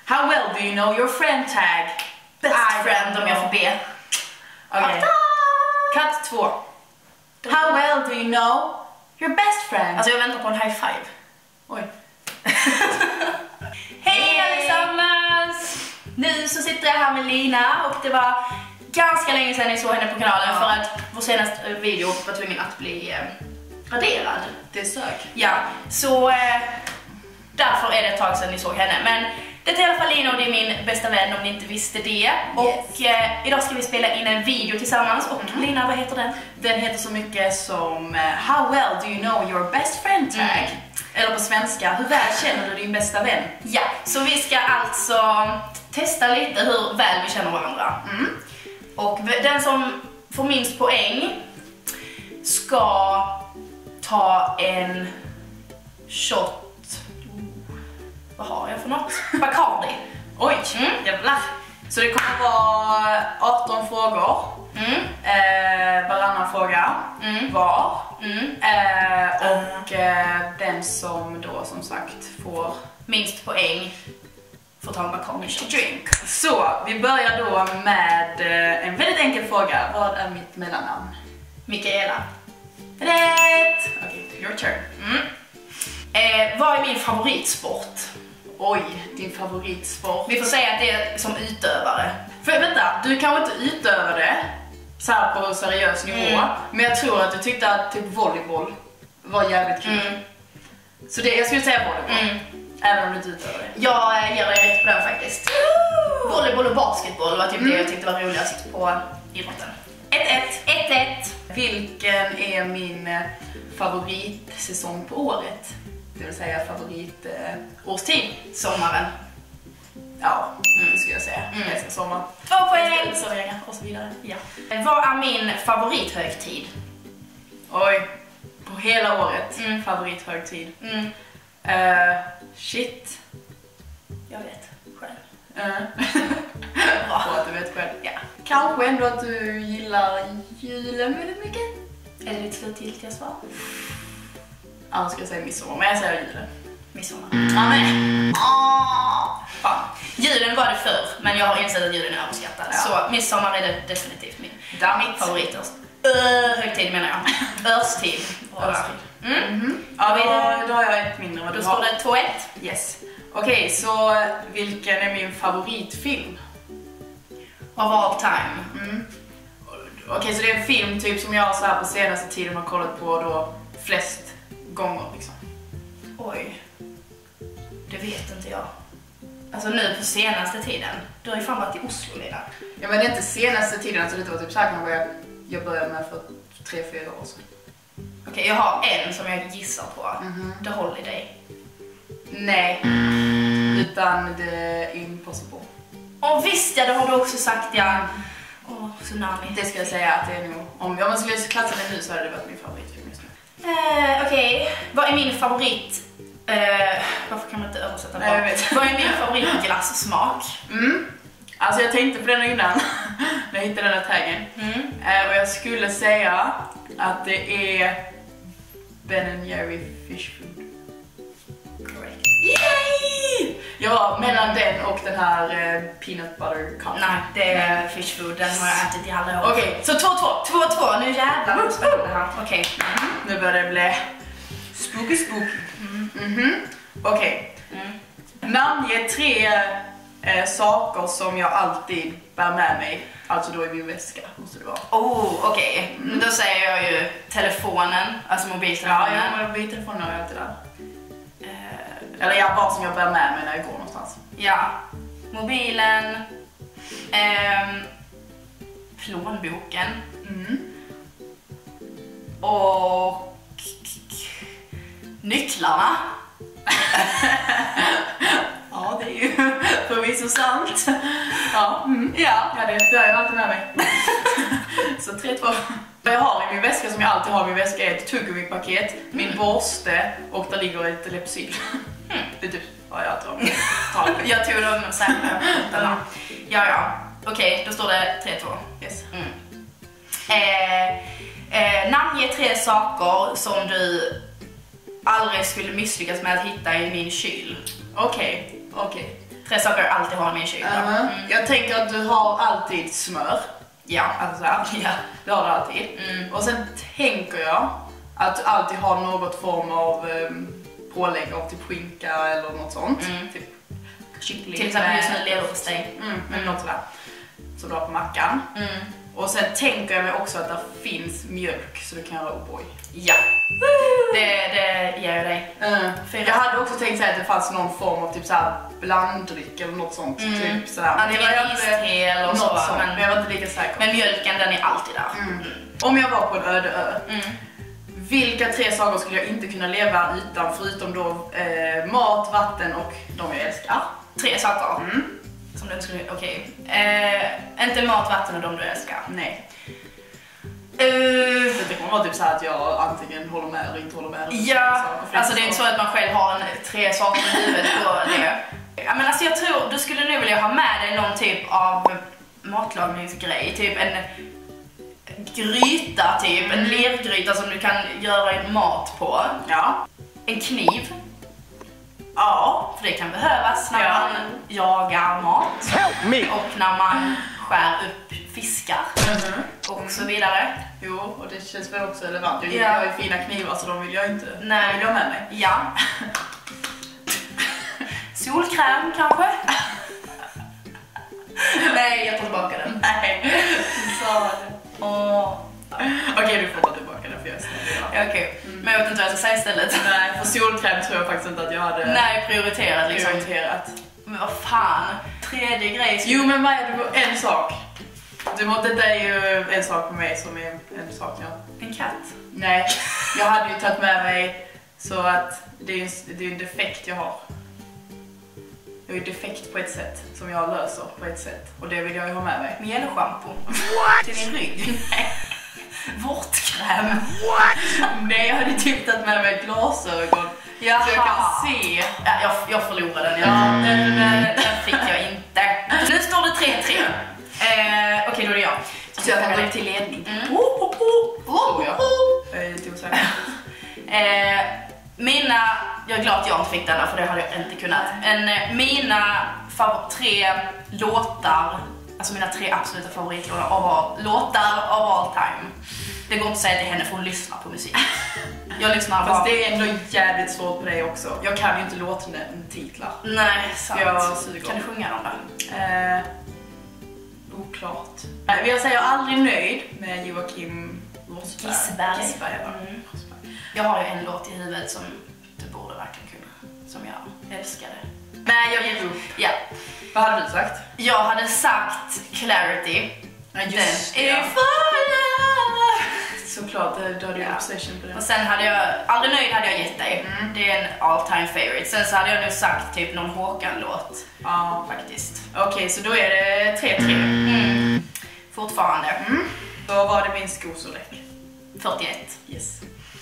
How well do you know your friend tag? Best friend om jag får be. Okej. Cut 2. How well do you know your best friend? Alltså jag väntar på en high five. Oj. Hej allesammans! Nu så sitter jag här med Lina och det var ganska länge sedan jag såg henne på kanalen för att vår senaste video var tvungen att bli raderad. Det är sök. Ja, så därför är det ett tag sedan ni såg henne. Men det är i alla fall Lina och det är min bästa vän om ni inte visste det. Yes. Och idag ska vi spela in en video tillsammans. Och Lina, vad heter den? Den heter så mycket som How well do you know your best friend tag? Eller på svenska, hur väl känner du din bästa vän? Ja, så vi ska alltså testa lite hur väl vi känner varandra. Och den som får minst poäng ska ta en shot. Vad har jag för något? Bacardi. Oj, jävlar. Så det kommer vara 18 frågor. Varannan fråga var. Och den som då som sagt får minst poäng får ta en Bacardi shot. Drink. Så vi börjar då med en väldigt enkel fråga. Vad är mitt mellannamn? Mikaela. Rätt! Okej, your turn. Vad är min favoritsport? Oj, din favoritsport. Vi får säga att det är som utövare. För vänta, du kan inte utöva det så här på seriös nivå. Men jag tror att du tyckte att typ volleyboll var jävligt kul. Så det, jag skulle säga volleyboll. Även om du inte utövar det. Jag ger dig rätt på den faktiskt. Volleyboll och basketboll var typ det jag tyckte var roligast på idrotten. 1-1. Vilken är min favoritsäsong på året? Det vill säga favoritårstid? Sommaren. Ja, det skulle jag säga. Jag älskar sommar. 2 poäng! Och så vidare. Ja. Vad är min favorithögtid? Oj, på hela året favorithögtid. Shit. Jag vet själv. Bra att du vet själv. Ja. Kanske ändå att du gillar julen väldigt mycket. Är det ditt slutgiltiga svar? Annars ska jag säga midsommar, men jag säger julen. Midsommar. Fan. Julen var det förr, men jag har insett att julen är överskattad. Ja. Så midsommar är det definitivt min favorit. Högtid menar jag. Örstid. Ja, då har jag ett mindre. Då står det 2-1. Yes. Okej, så vilken är min favoritfilm? Of all time. Okej, så det är en film typ som jag så här på senaste tiden har kollat på då flest gånger liksom. Oj. Det vet inte jag. Alltså nu på senaste tiden. Du har ju fan varit i Oslo, Lina. Ja, men det är inte senaste tiden, alltså det var typ så här kanske jag började med för 3-4 år sedan. Okej, jag har en som jag gissar på. The Holiday. Nej, utan The Impossible. Visst, ja, det har du också sagt, ja. Tsunami. Det ska jag säga att det är nog, om jag skulle klassa den nu så hade det varit min favoritfilm just nu. Okej, vad är min favorit... varför kan man inte översätta det? Nej, jag vet. Vad är min favoritglassmak? Alltså jag tänkte på den innan, när jag hittade den här taggen. Och jag skulle säga att det är Ben & Jerry Fish Food. Correct. Yay! Jag var mellan den och den här peanut butter cup. Nej, det är Fish Food, den har jag ätit i alla år. Okej, så 2-2. 2-2, nu jävlar vad spännande här. Okej. Nu börjar det bli spooky. Okej. Namnge 3 saker som jag alltid bär med mig. Alltså då i min väska måste det vara. Okej. Då säger jag ju telefonen, alltså mobiltelefonen. Ja, mobiltelefonen har jag alltid där. Eller jag bara som jag bär med mig när jag går någonstans. Ja. Mobilen. Plånboken. Och nycklarna. Ja, det är ju förvisso sant. Ja, det har jag alltid med mig. Så 3-2. Vad jag har i min väska som jag alltid har i min väska är ett tuggummi-paket, min borste och där ligger ett Lypsyl. Det är typ vad jag alltid har. Jag tog dem särskilt. Ja. Okej, då står det 3-2. Yes. Namnge 3 saker som du aldrig skulle misslyckas med att hitta i min kyl. Okej. 3 saker jag alltid har med i kylen. Jag tänker att du har alltid smör. Ja. Alltså så här. Ja, det har du alltid. Och sen tänker jag att du alltid har något form av pålägg av typ skinka eller något sånt. Typ kyckling. Till exempel just nu leverpastej. Något sådär. Så du har på mackan. Och sen tänker jag mig också att det finns mjölk så du kan göra O'boy. Ja. Det ger jag dig. Jag hade också tänkt säga att det fanns någon form av typ såhär blanddryck eller något sånt. Typ sådär. Antingen iste eller så. Men jag var inte lika säker. Men mjölken, den är alltid där. Om jag var på en öde ö. Vilka 3 saker skulle jag inte kunna leva utan förutom då mat, vatten och de jag älskar? 3 saker. Som du skulle, okej. Inte mat, vatten och de du älskar. Nej. Det kommer vara typ så att jag antingen håller med eller inte håller med. Ja, alltså det är inte så att man själv har 3 saker i huvudet på det. Ja, men alltså jag tror du skulle nu vilja ha med dig någon typ av matlagningsgrej. Typ en gryta, typ. En lergryta som du kan göra mat på. Ja. En kniv. Ja, för det kan behövas när man jagar mat. Och när man skär upp fiskar. Och så vidare. Jo, och det känns väl också relevant. Jag har ju fina knivar så de vill jag inte. Nej. Vill jag med mig. Ja. Solkräm kanske? Nej, jag tar tillbaka den. Nej, sa det. Okej, du får ta tillbaka den för jag är snäll. Okej. Men jag vet inte vad jag ska säga istället. Nej, för solkräm tror jag faktiskt inte att jag hade prioriterat liksom. Men vad fan, 3:e grej. Jo, men Maja, du var en sak. Det är ju en sak med mig som är en sak, ja. En katt? Nej, jag hade ju tagit med mig så att det är en defekt jag har. Jag är ju defekt på ett sätt som jag löser på ett sätt. Och det vill jag ju ha med mig. Mjällschampo. Till din rygg. Vårtkräm. Nej, jag hade typ tagit med mig glasögon. Jaha. Så jag kan se. Ja, jag förlorade den. Den fick jag inte. Nu står det 3-3. Okej, då är det jag. Så jag kan gå upp till ledning. Jag är lite osäker. Jag är glad att jag inte fick denna, för det hade jag inte kunnat. Mina 3 låtar, alltså mina 3 absoluta favoritlåtar av all time. Det går inte att säga till henne för hon lyssnar på musik. Jag lyssnar bara. Fast det är ändå jävligt svårt på dig också. Jag kan ju inte låttitlar. Nej, sant. Kan du sjunga dem där? Oklart. Jag säger aldrig nöjd med Joakim Gissberg. Jag har ju en låt i huvudet som du borde verkligen kunna. Som jag älskade. Nej, jag ger upp. Ja. Vad hade du sagt? Jag hade sagt Clarity. Ja, just det. Ja. Såklart, du hade ju obsession på det. Och sen hade jag, aldrig nöjd hade jag gett dig. Det är en all time favorite. Sen så hade jag nog sagt typ någon Håkan-låt. Ja, faktiskt. Okej, så då är det 3-3. Fortfarande. Då var det min skostorlek. 41. Yes.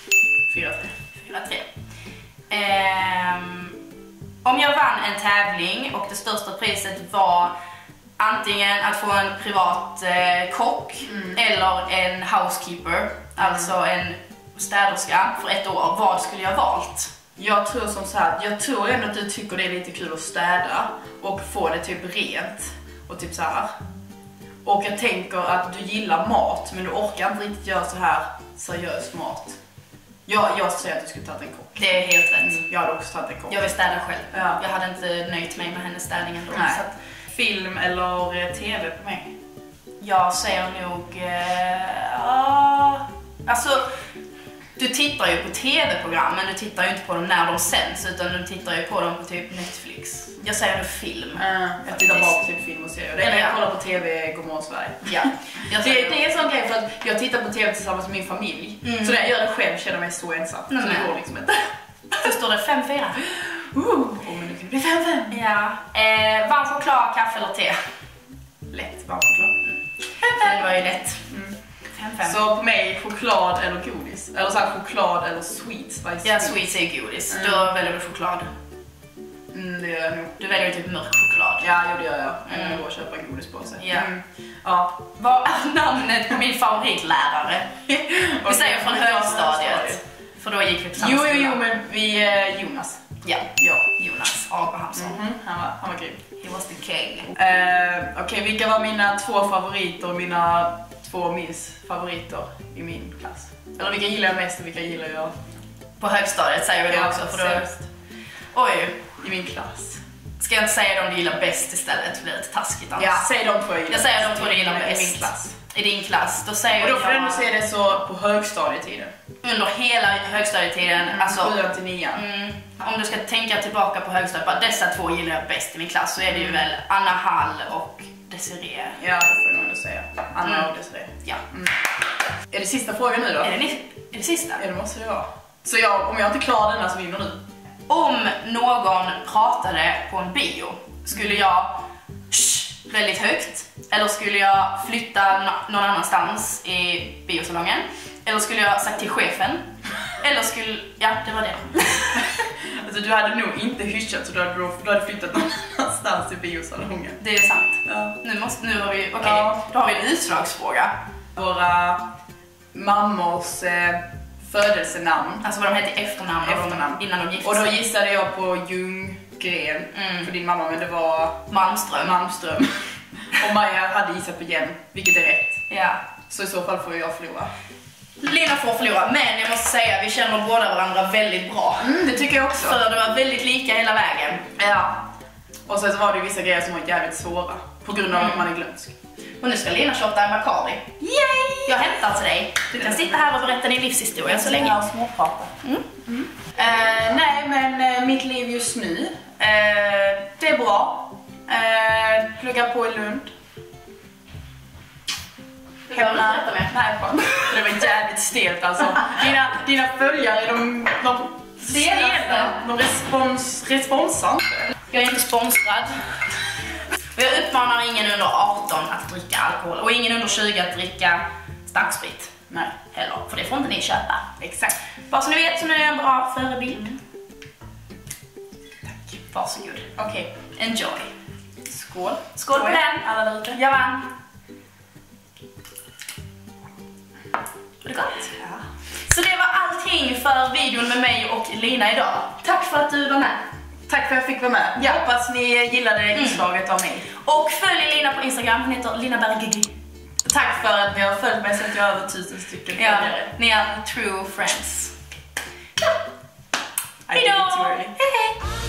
4-3. Om jag vann en tävling och det största priset var antingen att få en privat kock eller en housekeeper, alltså en städerska för 1 år, vad skulle jag valt? Jag tror som så här, jag tror ändå att du tycker det är lite kul att städa och få det typ rent och typ så här. Och jag tänker att du gillar mat men du orkar inte riktigt göra så här seriös mat. Jag säger att du skulle ta en kock. Det är helt rätt. Jag hade också tagit en kock. Jag vill städa själv. Ja. Jag hade inte nöjt mig med hennes städning ändå. Nej. Så att film eller tv på mig? jag säger nog... alltså, du tittar ju på tv-program, men du tittar ju inte på dem när de sänds, utan du tittar ju på dem på typ Netflix. Jag säger nog film. Jag tittar bara på typ film och serier. Det är när jag kollar på tv Godmorgon Sverige. Ja. Det är en sån grej för att jag tittar på tv tillsammans med min familj. Så när jag gör det själv känner jag mig så ensam. Så det går liksom inte. Då står det 5-4. Men det kan bli 5-5. Ja. Varm choklad, kaffe eller te? Lätt, varm choklad. Det var ju lätt. 5-5. Så på mig, choklad eller godis? Eller så här, choklad eller sweet spice? Ja, sweet är godis. Då väljer du choklad. Det gör jag nog. Du väljer typ mörk choklad. Ja, det gör jag. Jag går och köper en godis på sig. Ja. Ja. Vad är namnet på min favoritlärare? Vi säger från högstadiet. För då gick vi på samma skola. Jo, men vi Jonas. Ja, Jonas Abrahamsson. Han var grym. He was the king. Okej, vilka var mina 2 favoriter och mina 2 minst favoriter i min klass? Eller vilka gillar jag mest och vilka gillar jag? På högstadiet säger vi det också. För då... Oj. I min klass. Ska jag inte säga de du gillar bäst istället? För det är lite taskigt annars. Ja, säg de 2 jag gillar. Jag säger de 2 du gillar bäst. I min klass. I din klass. Då säger och då får jag... du se det så på högstadietiden. Under hela högstadietiden. Alltså, 7-9. Om du ska tänka tillbaka på högstadiet, bara dessa 2 gillar jag bäst i min klass, så är det ju väl Anna Hall och Desiree. Ja, det får jag nog ändå säga. Anna och Desiree. Ja. Är det sista frågan nu då? Är det sista? Ja, det måste det vara. Så om jag inte klarar denna så vinner du. Om någon pratade på en bio, skulle jag väldigt högt? Eller skulle jag flytta någon annanstans i biosalongen? Eller skulle jag sagt till chefen? Eller skulle... Ja, det var det. Alltså du hade nog inte hyschat så du hade flyttat någon annanstans i biosalongen. Det är sant. Ja. Nu har vi... Okej, då har vi en utslagsfråga. Våra mammors födelsenamn. Alltså vad de hette efternamn innan de gifte sig. Och då sig. gissade jag på Ljunggren för din mamma, men det var Malmström. Och Maja hade gissat på Jem, vilket är rätt. Ja. Så i så fall får jag förlora. Lena får förlora, men jag måste säga vi känner båda varandra väldigt bra. Det tycker jag också. För det var väldigt lika hela vägen. Ja. Och sen så var det vissa grejer som var jävligt svåra på grund av att man är glömsk. Och nu ska Lena shotta en Bacardi. Yay! Jag hämtar till dig. Du kan sitta här och berätta din livshistoria så länge. Jag småprata. Nej, men mitt liv just nu, det är bra. Pluggar på i Lund. Hemma. Nej, det var jävligt stelt alltså. Dina följare, de responsar inte. Jag är inte sponsrad. Jag uppmanar ingen under 18 att dricka alkohol och ingen under 20 att dricka starksprit. Nej. Heller, för det får inte ni köpa. Exakt. Bara så ni vet så nu är jag en bra förebild. Tack. Varsågod. Okej. Enjoy. Skål. Skål på den. Alla där ute. Jag vann. Var det gott? Ja. Så det var allting för videon med mig och Lina idag. Tack för att du var med. Tack för att jag fick vara med. Ja. Hoppas ni gillade inslaget av mig. Och följ Lina på Instagram, hon heter Lina Bergegi. Tack för att ni har följt mig så att jag har över 1000 stycken följare. Ni är true friends. Hejdå! Hej hej!